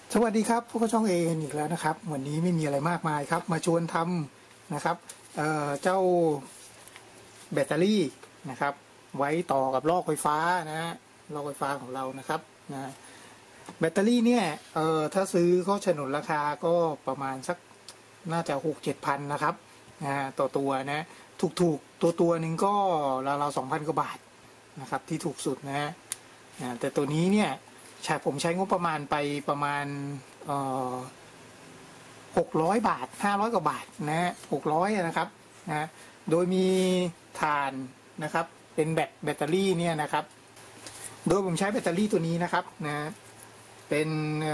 สวัสดีครับพวกช่องเอ็นอีกแล้วนะครับวันนี้ไม่มีอะไรมากมายครับมาชวนทำนะครับเจ้าแบตเตอรี่นะครับไว้ต่อกับลอกไฟฟ้านะลอกไฟฟ้าของเรานะครับนะแบตเตอรี่เนี่ยถ้าซื้อก็ฉนนราคาก็ประมาณสักน่าจะ6-7 พันนะครับต่อตัวนะถูกตัวหนึ่งก็ราวๆ2,000 กว่าบาทนะครับที่ถูกสุดนะแต่ตัวนี้เนี่ยผมใช้งบประมาณไปประมาณ600 บาท500 กว่าบาทนะ600นะครับนะโดยมีถ่านนะครับเป็นแบตเตอรี่เนี่ยนะครับโดยผมใช้แบตเตอรี่ตัวนี้นะครับนะเป็น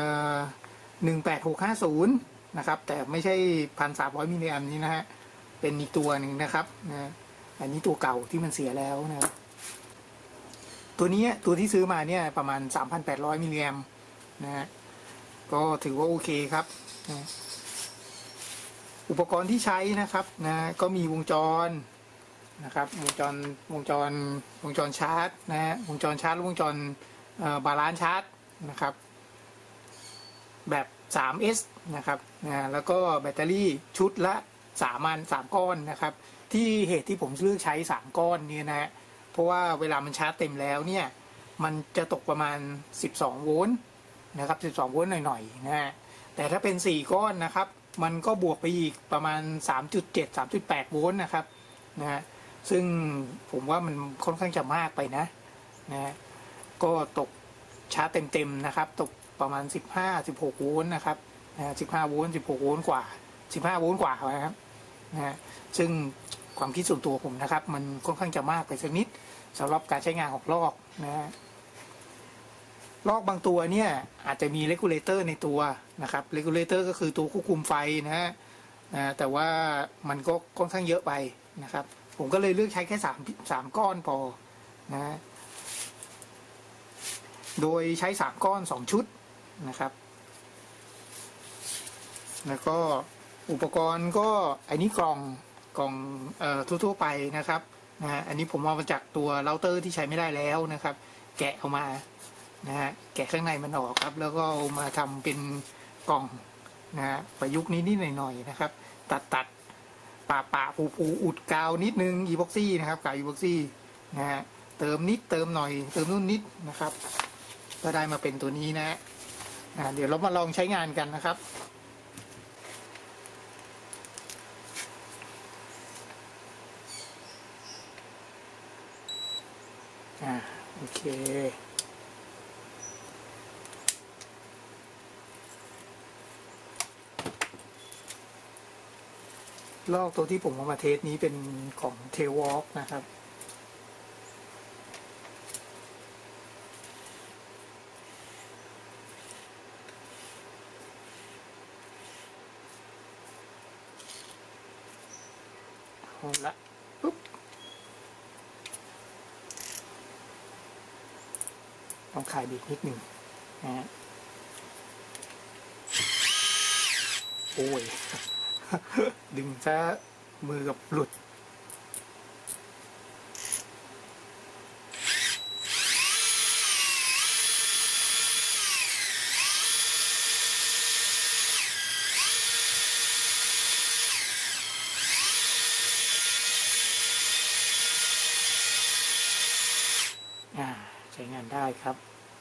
18650นะครับแต่ไม่ใช่1,300 มิลลิแอมป์นี้นะฮะเป็นอีกตัวหนึ่งนะครับนะอันนี้ตัวเก่าที่มันเสียแล้วนะครับตัวนี้ตัวที่ซื้อมาเนี่ยประมาณ 3,800 มิลลิแอมป์นะฮะก็ถือว่าโอเคครับนะอุปกรณ์ที่ใช้นะครับนะก็มีวงจรนะครับวงจรชาร์จนะฮะวงจรชาร์จและวงจรบาลานซ์ชาร์จนะครับแบบ 3S นะครับนะแล้วก็แบตเตอรี่ชุดละ3 ก้อนนะครับที่เหตุที่ผมเลือกใช้3ก้อนเนี่ยนะฮะเพราะว่าเวลามันชาร์จเต็มแล้วเนี่ยมันจะตกประมาณ12 โวลต์นะครับ12 โวลต์หน่อยๆนะฮะแต่ถ้าเป็น4ก้อนนะครับมันก็บวกไปอีกประมาณ 3.7 3.8 โวลต์นะครับนะฮะซึ่งผมว่ามันค่อนข้างจะมากไปนะก็ตกชาร์จเต็มๆนะครับตกประมาณ15-16 โวลต์นะครับ15 โวลต์16 โวลต์กว่า15 โวลต์กว่านะครับนะซึ่งความคิดส่วนตัวผมนะครับมันค่อนข้างจะมากไปสักนิดสำหรับการใช้งานของลอกนะลอกบางตัวเนี่ยอาจจะมีเรกูเลเตอร์ในตัวนะครับเรกูเลเตอร์ก็คือตัวควบคุมไฟนะแต่ว่ามันก็ค่อนข้างเยอะไปนะครับผมก็เลยเลือกใช้แค่3 ก้อนพอนะโดยใช้3 ก้อน2 ชุดนะครับแล้วก็อุปกรณ์ก็อันนี้กล่องทั่วๆไปนะครับอันนี้ผมเอามาจากตัวเราเตอร์ที่ใช้ไม่ได้แล้วนะครับแกะออกมาแกะข้างในมันออกครับแล้วก็เอามาทำเป็นกล่องประยุกต์นิดๆหน่อยๆนะครับตัดปะปูอุดกาวนิดนึงอีพ็อกซี่นะครับกาวอีพ็อกซี่เติมนิดเติมหน่อยเติมนู่นนิดนะครับก็ได้มาเป็นตัวนี้นะเดี๋ยวเรามาลองใช้งานกันนะครับโอเคลอกตัวที่ผมเอามาเทสนี้เป็นของเทวอล์กนะครับเอาละปุ๊บต้องคลายบีบนิดหนึ่งนะโอ้ย ดึงซะมือกับหลุดใช้งานได้ครับ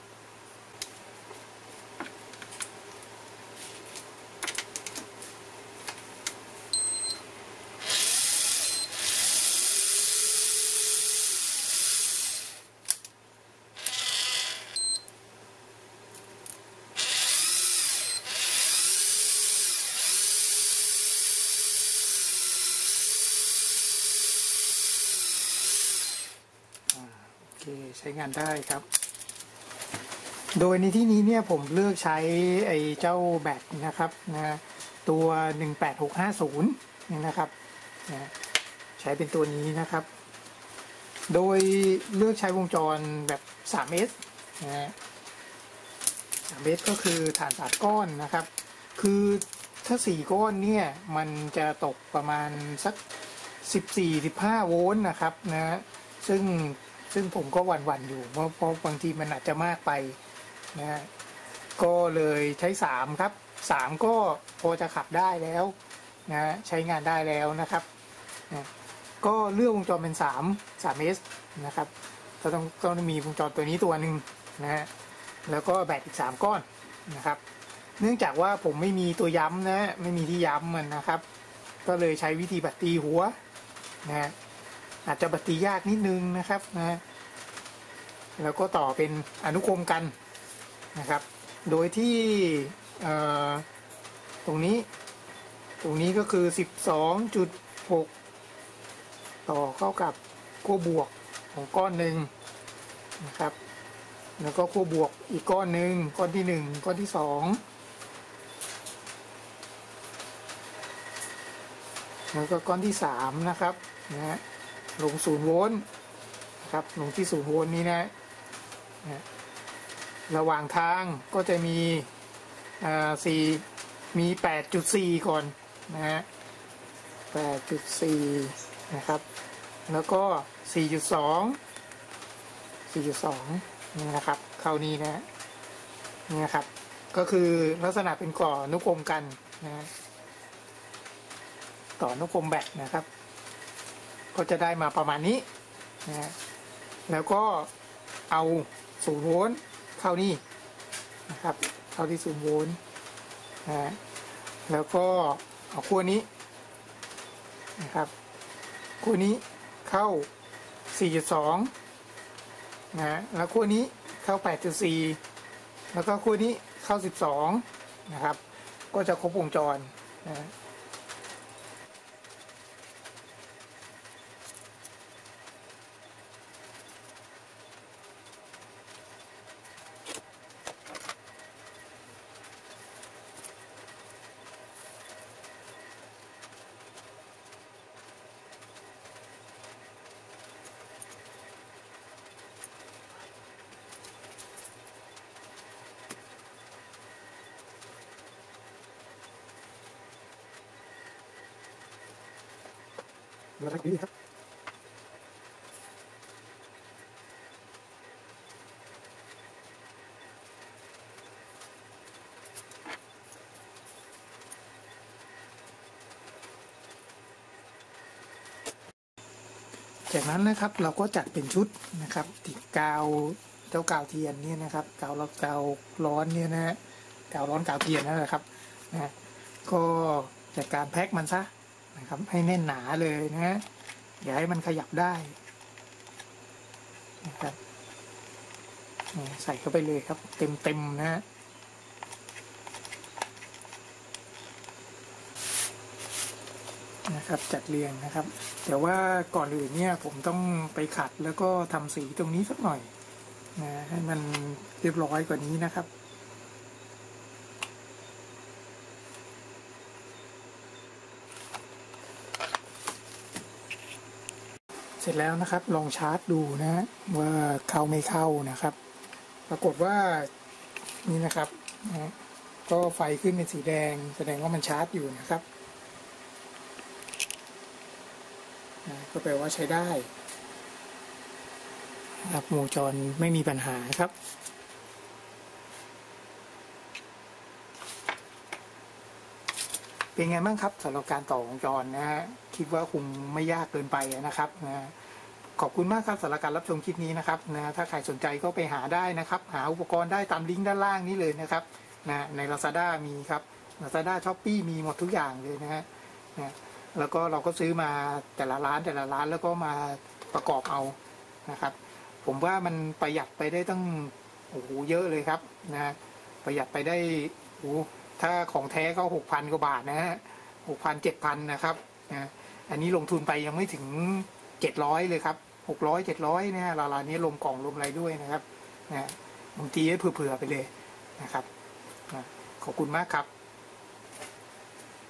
ใช้งานได้ครับโดยในที่นี้เนี่ยผมเลือกใช้ไอ้เจ้าแบตนะครับตัว18650นี่นะครับใช้เป็นตัวนี้นะครับโดยเลือกใช้วงจรแบบ 3S 3S ก็คือฐาน3 ก้อนนะครับคือถ้า4 ก้อนเนี่ยมันจะตกประมาณสัก14-15 โวลต์นะครับซึ่งผมก็หวั่นๆอยู่เพราะบางทีมันอาจจะมากไปนะก็เลยใช้3ครับ3ก็พอจะขับได้แล้วนะใช้งานได้แล้วนะครับนะก็เลือกวงจรเป็น3Sนะครับก็ต้องมีวงจรตัวนี้ตัวหนึ่งนะฮะแล้วก็แบตอีก3ก้อนนะครับเนื่องจากว่าผมไม่มีตัวย้ำนะไม่มีที่ย้ำมันนะครับก็เลยใช้วิธีบัดตีหัวนะอาจจะบัดตียากนิดนึงนะครับนะแล้วก็ต่อเป็นอนุกรมกันนะครับโดยที่ตรงนี้ก็คือ 12.6 ต่อเข้ากับขั้วบวกของก้อนหนึ่งนะครับแล้วก็ขั้วบวกอีกก้อนหนึ่งก้อนที่1ก้อนที่2แล้วก็ก้อนที่3นะครับนะลง0 โวลต์ครับลงที่0 โวลต์นี้นะระหว่างทางก็จะมีมี 8.4 ก่อนนะฮะ 8.4 นะครับแล้วก็ 4.2 นี่นะครับเข้านี้นะนี่นะครับก็คือลักษณะเป็นก่ออนุกรมกันนะต่ออนุกรมแบตนะครับก็จะได้มาประมาณนี้นะแล้วก็เอา0 โวลต์เข้านี่นะครับเข้าที่0 โวลต์นะแล้วก็เอาขั้วนี้นะครับขั้วนี้เข้า 4.2 นะแล้วขั้วนี้เข้า 8.4 แล้วก็ขั้วนี้เข้า 12 นะครับก็จะครบวงจรนะมาทักนี้ครับจากนั้นนะครับเราก็จัดเป็นชุดนะครับติดกาวเจ้ากาวเทียนเนี่ยนะครับกาวร้อนเนี่ยนะฮะกาวร้อนกาวเทียนนั่นแหละครับนะก็จัดการแพ็คมันซะนะครับให้แน่นหนาเลยนะฮะอย่าให้มันขยับได้นะครับใส่เข้าไปเลยครับเต็มนะฮะนะครับจัดเรียงนะครับแต่ว่าก่อนอื่นเนี่ยผมต้องไปขัดแล้วก็ทำสีตรงนี้สักหน่อยนะให้มันเรียบร้อยกว่านี้นะครับเสร็จแล้วนะครับลองชาร์จดูนะว่าเข้าไม่เข้านะครับปรากฏว่านี่นะครับก็ไฟขึ้นเป็นสีแดงแสดงว่ามันชาร์จอยู่นะครับก็แปลว่าใช้ได้ครับวงจรไม่มีปัญหาครับเป็นไงบ้างครับสำหรับการต่อวงจรนะฮะคิดว่าคงไม่ยากเกินไปนะครับนะขอบคุณมากครับสำหรับการรับชมคลิปนี้นะครับนะถ้าใครสนใจก็ไปหาได้นะครับหาอุปกรณ์ได้ตามลิงก์ด้านล่างนี้เลยนะครับนะใน Lazada มีครับ Lazada Shopee มีหมดทุกอย่างเลยนะฮะนะแล้วก็เราก็ซื้อมาแต่ละร้านแล้วก็มาประกอบเอานะครับผมว่ามันประหยัดไปได้ตั้งโอ้โหเยอะเลยครับนะประหยัดไปได้โอ้ถ้าของแท้ก็ 6,000 กว่าบาทนะฮะ 6,000 7,000 นะครับนะอันนี้ลงทุนไปยังไม่ถึง700เลยครับ600 700เนี่ยราวๆนี้รวมกล่องรวมอะไรด้วยนะครับนะบางทีให้เผื่อๆไปเลยนะครับขอบคุณมากครับ